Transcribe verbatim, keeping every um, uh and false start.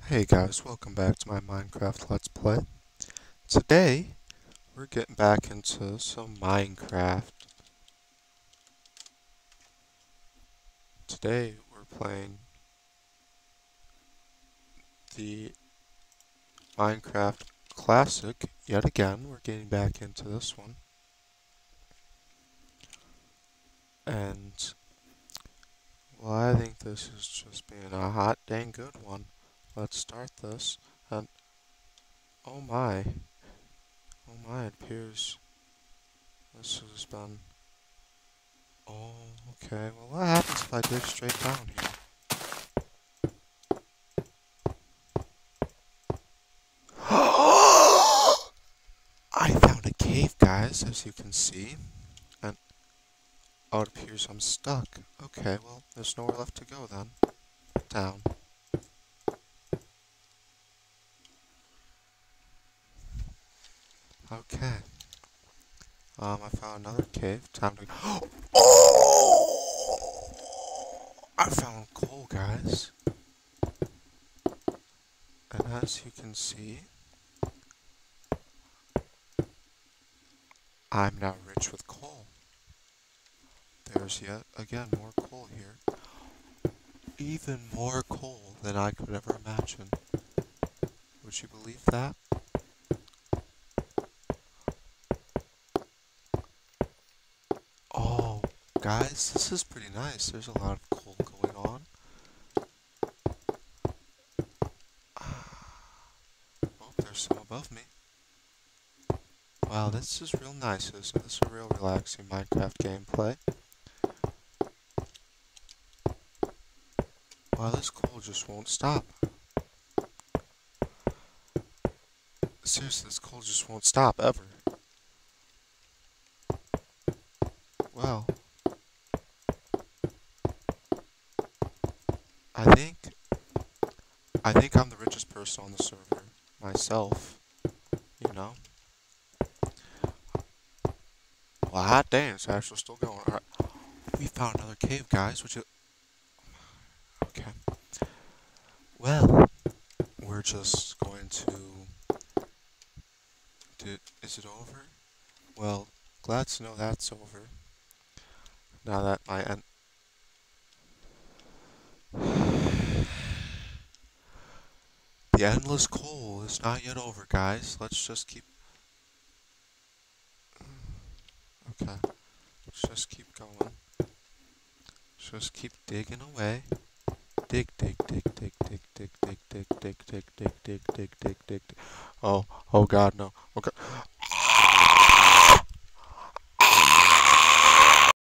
Hey guys, welcome back to my Minecraft Let's Play. Today, we're getting back into some Minecraft. Today, we're playing the Minecraft Classic yet again. We're getting back into this one. And, well, I think this is just being a hot dang good one. Let's start this. And, oh my. Oh my, it appears this has been... Oh, okay. Well, what happens if I dig straight down here? I found a cave, guys, as you can see. And, oh, it appears I'm stuck. Okay, well, there's nowhere left to go then. Down. Okay. Um, I found another cave. Time to... Oh! I found coal, guys. And as you can see, I'm now rich with coal. There's yet again more coal here. Even more coal than I could ever imagine. Would you believe that? Oh, guys, this is pretty nice. There's a lot of coal going on. Oh, there's some above me. Wow, this is real nice, isn't it? This is a real relaxing Minecraft gameplay. Wow, this coal just won't stop. Seriously, this coal just won't stop, ever. Well, I think... I think I'm the richest person on the server. Myself. You know? Well, hot dang, it's actually still going. Alright. We found another cave, guys, which is... Okay. Well, we're just going to... Did, is it over? Well, glad to know that's over. Now that my end... The endless coal is not yet over, guys. Let's just keep... Okay. Let's just keep going. Just keep digging away. Dig, dig, dig, dig, dig, dig, dig, dig, dig, dig, dig, dig, dig, dig, dig, dig. Oh, oh God, no. Okay.